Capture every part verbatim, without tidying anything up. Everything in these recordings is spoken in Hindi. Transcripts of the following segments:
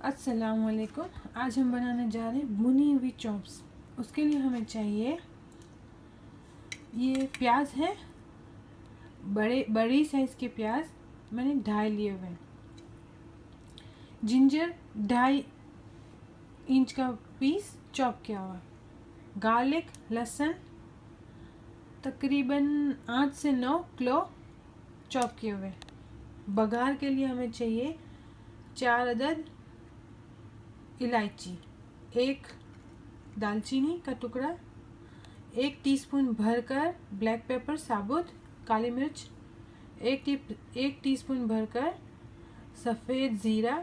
अस्सलामुअलैकुम। आज हम बनाने जा रहे हैं भुनी हुई चॉप्स। उसके लिए हमें चाहिए ये प्याज है, बड़े बड़ी साइज़ के प्याज मैंने ढाई लिए हुए हैं। जिंजर ढाई इंच का पीस चॉप किया हुआ। गार्लिक लहसुन तकरीबन आठ से नौ किलो चॉप किए हुए। बघार के लिए हमें चाहिए चार अदद इलायची, एक दालचीनी का टुकड़ा, एक टीस्पून भरकर ब्लैक पेपर साबुत काली मिर्च, एक टी एक टीस्पून भरकर सफ़ेद ज़ीरा,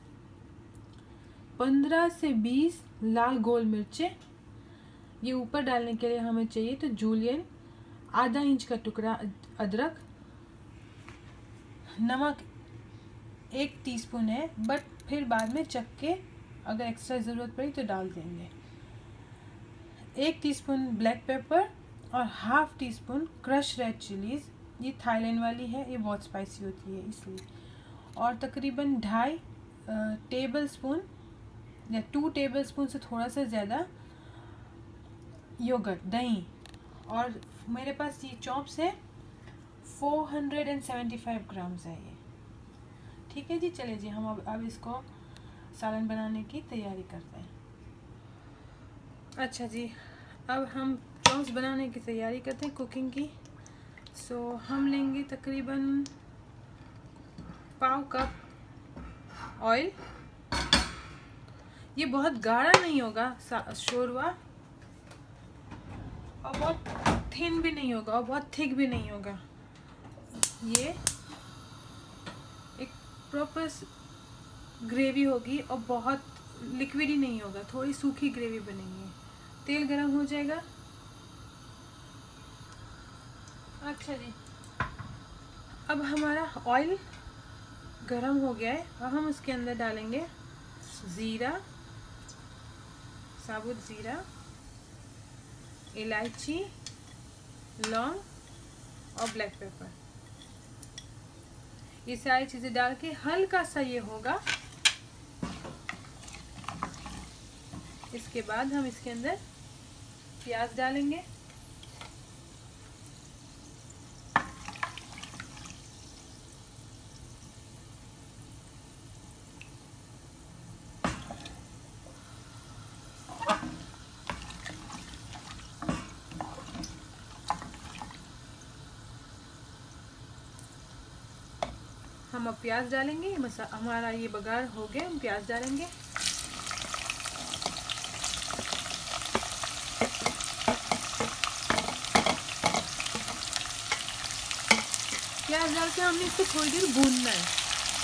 पंद्रह से बीस लाल गोल मिर्चें। ये ऊपर डालने के लिए हमें चाहिए तो जूलियन आधा इंच का टुकड़ा अदरक, नमक एक टीस्पून है बट फिर बाद में चख के अगर एक्स्ट्रा ज़रूरत पड़ी तो डाल देंगे। एक टीस्पून ब्लैक पेपर और half teaspoon crush red chillies. ये थाईलैंड वाली है, ये बहुत स्पाइसी होती है इसलिए। और तकरीबन ढाई टेबल स्पून या टू टेबल स्पून से थोड़ा सा ज़्यादा योगर्ट दही। और मेरे पास ये चॉप्स है four hundred and seventy five grams है ये। ठीक है जी, चलिए जी हम अब अब इसको सालन बनाने की तैयारी करते हैं। अच्छा जी, अब हम चॉप्स बनाने की तैयारी करते हैं कुकिंग की। सो so, हम लेंगे तकरीबन पाव कप ऑयल। ये बहुत गाढ़ा नहीं होगा शोरवा और बहुत थिन भी नहीं होगा और बहुत थिक भी नहीं होगा। ये एक प्रॉपर ग्रेवी होगी और बहुत लिक्विड ही नहीं होगा, थोड़ी सूखी ग्रेवी बनेगी। तेल गरम हो जाएगा। अच्छा जी, अब हमारा ऑयल गरम हो गया है। अब हम उसके अंदर डालेंगे ज़ीरा, साबुत ज़ीरा, इलायची, लौंग और ब्लैक पेपर। ये सारी चीज़ें डाल के हल्का सा ये होगा। इसके बाद हम इसके अंदर प्याज डालेंगे। हम अब प्याज डालेंगे। मसा हमारा ये बघार हो गया, हम प्याज डालेंगे। प्याज डाल के हमने इसको थोड़ी देर भूनना है।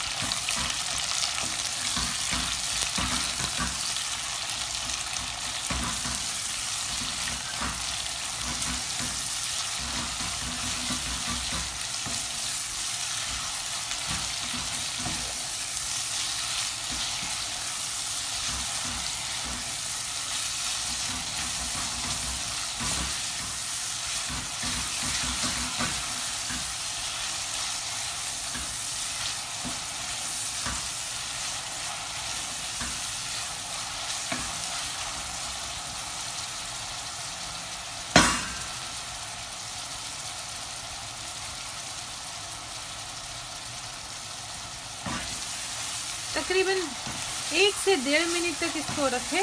तकरीबन एक से डेढ़ मिनट तक इसको रखें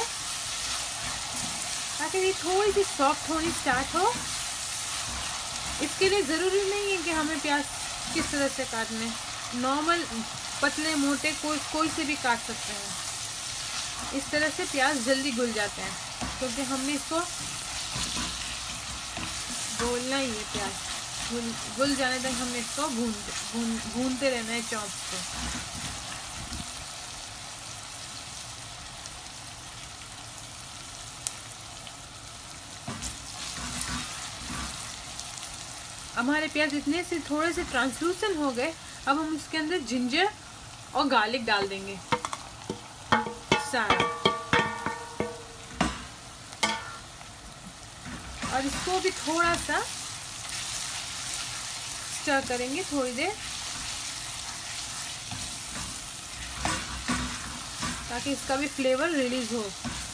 ताकि ये थोड़ी सी सॉफ्ट होनी स्टार्ट हो। इसके लिए ज़रूरी नहीं है कि हमें प्याज किस तरह से काटने, नॉर्मल पतले मोटे कोई कोई से भी काट सकते हैं। इस तरह से प्याज जल्दी घुल जाते हैं क्योंकि हमने इसको घोलना ही है। प्याज घुल घुल जाने तक हमने इसको भून भून भूनते रहना है चॉप्स को। हमारे प्याज इतने से थोड़े से ट्रांसलूसेंट हो गए। अब हम इसके अंदर जिंजर और गार्लिक डाल देंगे सारा, और इसको भी थोड़ा सा स्टर करेंगे थोड़ी देर ताकि इसका भी फ्लेवर रिलीज हो।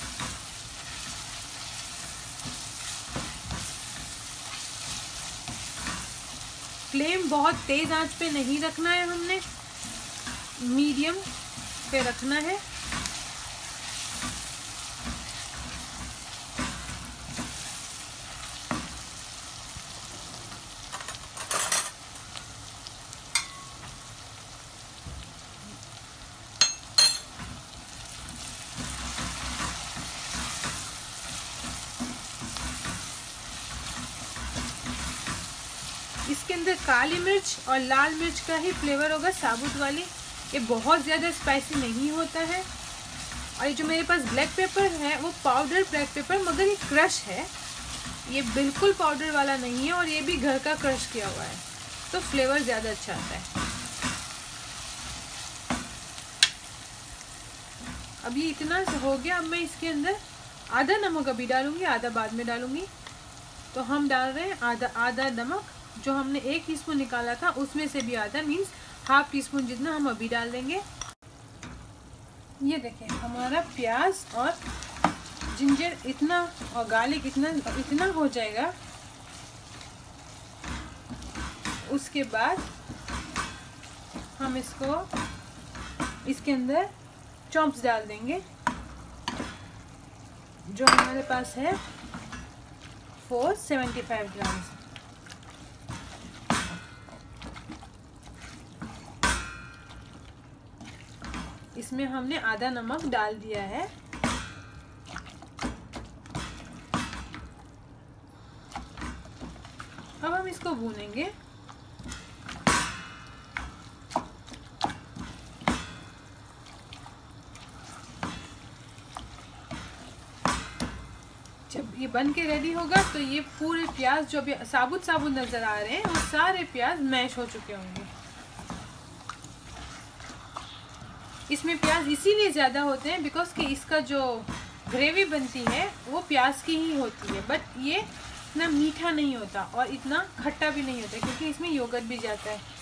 फ्लेम बहुत तेज आंच पे नहीं रखना है, हमने मीडियम पे रखना है। इसके अंदर काली मिर्च और लाल मिर्च का ही फ्लेवर होगा, साबुत वाली। ये बहुत ज़्यादा स्पाइसी नहीं होता है। और ये जो मेरे पास ब्लैक पेपर है वो पाउडर ब्लैक पेपर, मगर ये क्रश है, ये बिल्कुल पाउडर वाला नहीं है। और ये भी घर का क्रश किया हुआ है, तो फ्लेवर ज़्यादा अच्छा आता है। अब ये इतना हो गया। अब मैं इसके अंदर आधा नमक अभी डालूंगी, आधा बाद में डालूंगी। तो हम डाल रहे हैं आधा आधा नमक, जो हमने एक टीस्पून निकाला था उसमें से भी आधा, मीन्स हाफ टी स्पून जितना हम अभी डाल देंगे। ये देखें हमारा प्याज और जिंजर इतना और गार्लिक इतना इतना हो जाएगा। उसके बाद हम इसको इसके अंदर चॉप्स डाल देंगे, जो हमारे पास है फोर सेवेंटी फाइव ग्राम। इसमें हमने आधा नमक डाल दिया है। अब हम इसको भूनेंगे। जब ये बन के रेडी होगा तो ये पूरे प्याज जो भी साबुत साबुत नजर आ रहे हैं वो सारे प्याज मैश हो चुके होंगे। इसमें प्याज इसीलिए ज़्यादा होते हैं बिकॉज कि इसका जो ग्रेवी बनती है वो प्याज की ही होती है, बट ये इतना मीठा नहीं होता और इतना खट्टा भी नहीं होता क्योंकि इसमें योगर्ट भी जाता है।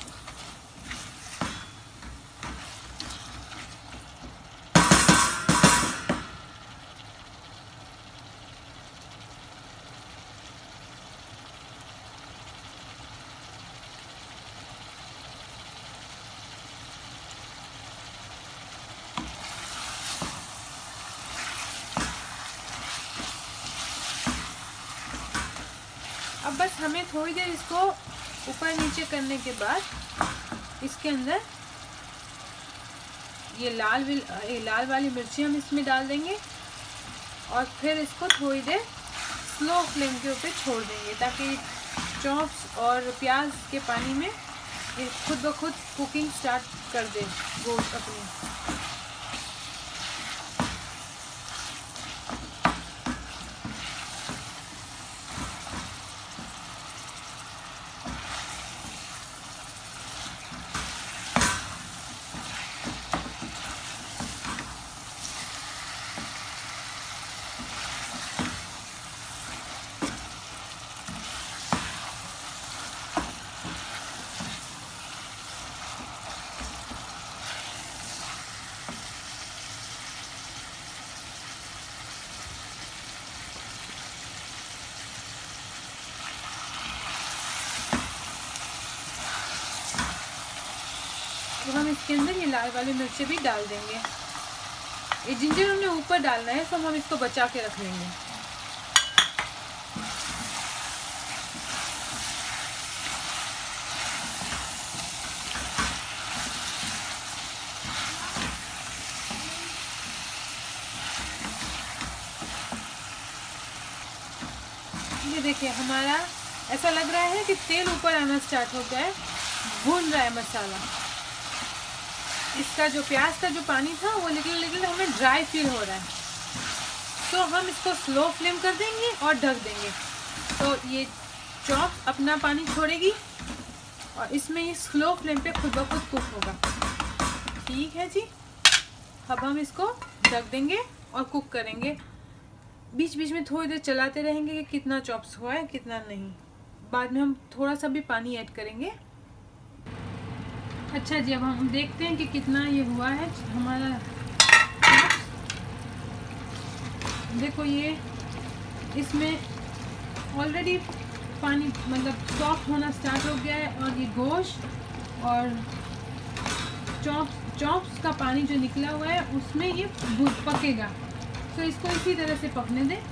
अब बस हमें थोड़ी देर इसको ऊपर नीचे करने के बाद इसके अंदर ये लाल ये लाल वाली मिर्ची हम इसमें डाल देंगे और फिर इसको थोड़ी देर स्लो फ्लेम के ऊपर छोड़ देंगे ताकि चॉप्स और प्याज के पानी में ये खुद ब खुद कुकिंग स्टार्ट कर दे गोश्त अपनी। तो हम इसके अंदर ये लाल वाली मिर्ची भी डाल देंगे। ये जिंजर हमने ऊपर डालना है तो हम इसको बचा के रख लेंगे। ये देखिए हमारा ऐसा लग रहा है कि तेल ऊपर आना स्टार्ट हो गया है, भून रहा है मसाला। इसका जो प्याज का जो पानी था वो लिटिल लिटिल हमें ड्राई फील हो रहा है, तो हम इसको स्लो फ्लेम कर देंगे और ढक देंगे। तो ये चॉप अपना पानी छोड़ेगी और इसमें ये स्लो फ्लेम पे खुद ब खुद कुक होगा। ठीक है जी, अब हम इसको ढक देंगे और कुक करेंगे। बीच बीच में थोड़ी देर चलाते रहेंगे कि कितना चॉप्स हुआ है कितना नहीं। बाद में हम थोड़ा सा भी पानी ऐड करेंगे। अच्छा जी, अब हम देखते हैं कि कितना ये हुआ है। हमारा देखो ये इसमें ऑलरेडी पानी मतलब सॉफ्ट होना स्टार्ट हो गया है और ये गोश्त और चॉप चॉप्स का पानी जो निकला हुआ है उसमें ये पकेगा। तो इसको इसी तरह से पकने दें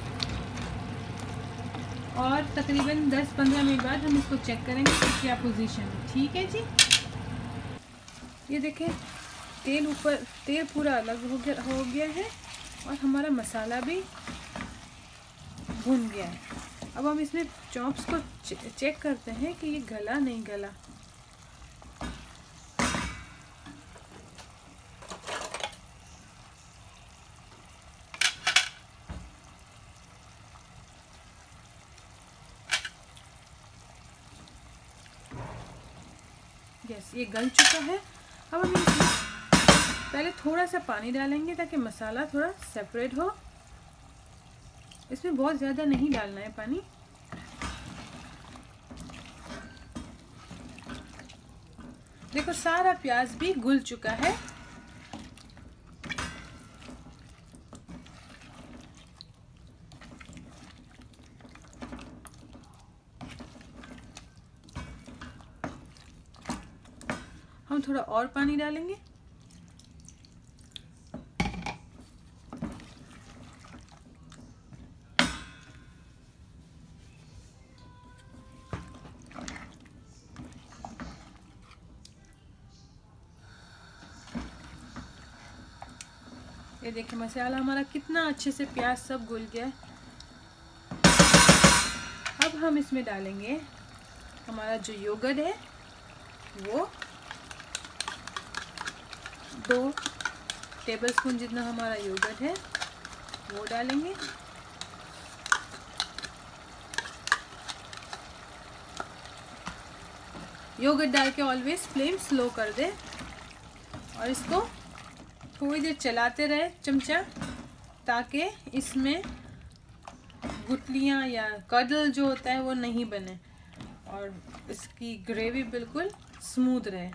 और तकरीबन दस पंद्रह मिनट बाद हम इसको चेक करेंगे कि क्या पोजीशन है। ठीक है जी। ये देखें तेल ऊपर तेल पूरा अलग हो गया हो गया है और हमारा मसाला भी भुन गया है। अब हम इसमें चॉप्स को चेक करते हैं कि ये गला नहीं गला। यस ये गल चुका है। अब हम इसमें पहले थोड़ा सा पानी डालेंगे ताकि मसाला थोड़ा सेपरेट हो। इसमें बहुत ज़्यादा नहीं डालना है पानी। देखो सारा प्याज भी घुल चुका है। हम थोड़ा और पानी डालेंगे। ये देखिए मसाला हमारा कितना अच्छे से प्याज सब घुल गया है। अब हम इसमें डालेंगे हमारा जो योगर्ट है वो दो टेबलस्पून जितना हमारा योगर्ट है वो डालेंगे। योगर्ट डाल के ऑलवेज फ्लेम स्लो कर दे और इसको थोड़ी देर चलाते रहे चमचा ताकि इसमें गुठलियाँ या कडल जो होता है वो नहीं बने और इसकी ग्रेवी बिल्कुल स्मूथ रहे।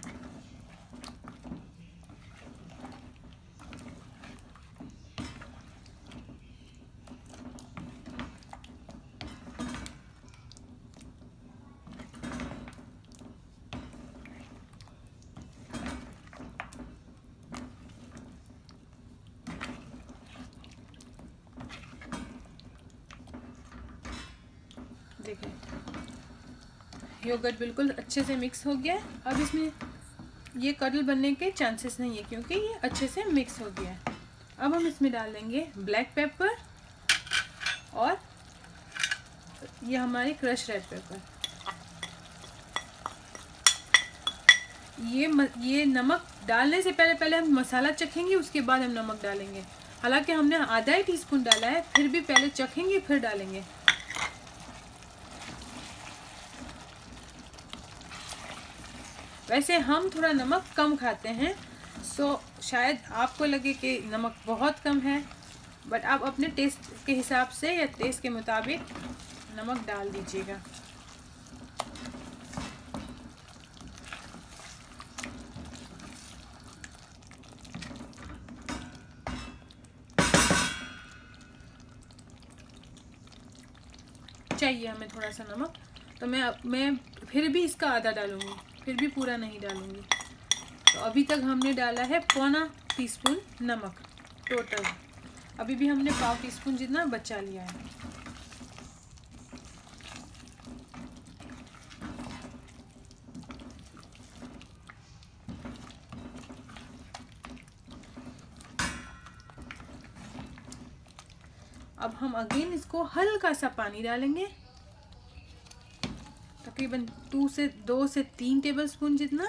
देखिए योगर्ट बिल्कुल अच्छे से मिक्स हो गया है। अब इसमें ये कडल बनने के चांसेस नहीं है क्योंकि ये अच्छे से मिक्स हो गया है। अब हम इसमें डाल देंगे ब्लैक पेपर और ये हमारी क्रश रेड पेपर। ये म, ये नमक डालने से पहले पहले हम मसाला चखेंगे उसके बाद हम नमक डालेंगे। हालांकि हमने आधा ही टीस्पून डाला है फिर भी पहले चखेंगे फिर डालेंगे। वैसे हम थोड़ा नमक कम खाते हैं सो शायद आपको लगे कि नमक बहुत कम है बट आप अपने टेस्ट के हिसाब से या टेस्ट के मुताबिक नमक डाल दीजिएगा। चाहिए हमें थोड़ा सा नमक तो मैं मैं फिर भी इसका आधा डालूंगी फिर भी पूरा नहीं डालूंगी। तो अभी तक हमने डाला है पौना टीस्पून नमक टोटल। अभी भी हमने पाव टीस्पून जितना बचा लिया है। अब हम अगेन इसको हल्का सा पानी डालेंगे तकरीबन टू से दो से तीन टेबलस्पून जितना।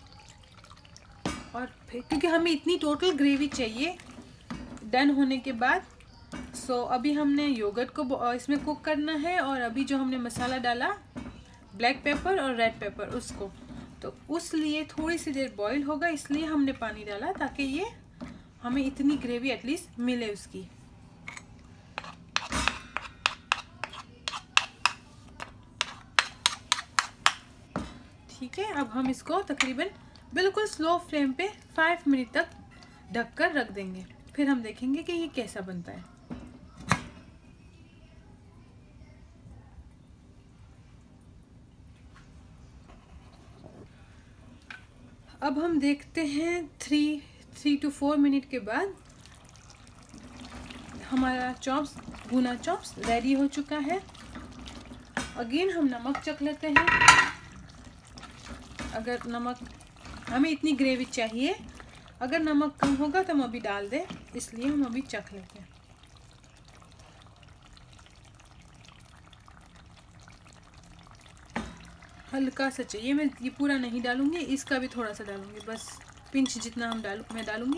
और फिर क्योंकि हमें इतनी टोटल ग्रेवी चाहिए डन होने के बाद। सो अभी हमने योगर्ट को इसमें कुक करना है और अभी जो हमने मसाला डाला ब्लैक पेपर और रेड पेपर उसको तो उस लिए थोड़ी सी देर बॉईल होगा इसलिए हमने पानी डाला ताकि ये हमें इतनी ग्रेवी एटलीस्ट मिले उसकी। ठीक है अब हम इसको तकरीबन बिल्कुल स्लो फ्लेम पे फाइव मिनट तक ढककर रख देंगे फिर हम देखेंगे कि ये कैसा बनता है। अब हम देखते हैं three three two four minute के बाद हमारा चॉप्स भुना चॉप्स रेडी हो चुका है। अगेन हम नमक चख लेते हैं। अगर नमक, हमें इतनी ग्रेवी चाहिए, अगर नमक कम होगा तो हम अभी डाल दें, इसलिए हम अभी चख लेते हैं। हल्का सा चाहिए, मैं ये पूरा नहीं डालूंगी, इसका भी थोड़ा सा डालूंगी, बस पिंच जितना हम डालू मैं डालूंगी।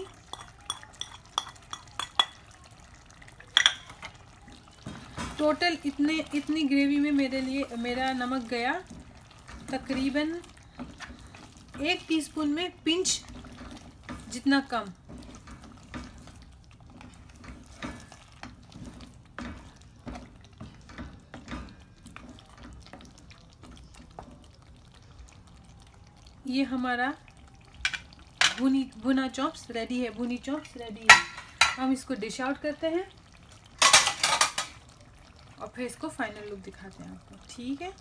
टोटल इतने इतनी ग्रेवी में मेरे लिए मेरा नमक गया तकरीबन एक टीस्पून में पिंच जितना कम। ये हमारा भुनी भुना चॉप्स रेडी है, भुनी चॉप्स रेडी है। हम इसको डिश आउट करते हैं और फिर इसको फाइनल लुक दिखाते हैं आपको, ठीक है।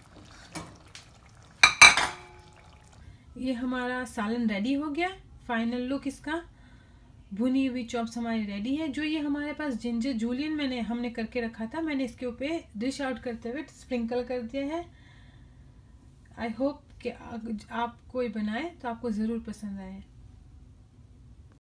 ये हमारा सालन रेडी हो गया। फाइनल लुक इसका, भुनी हुई चॉप्स हमारी रेडी है। जो ये हमारे पास जिंजर जूलियन मैंने हमने करके रखा था, मैंने इसके ऊपर डिश आउट करते हुए स्प्रिंकल कर दिया है। आई होप कि आप कोई बनाए तो आपको ज़रूर पसंद आए।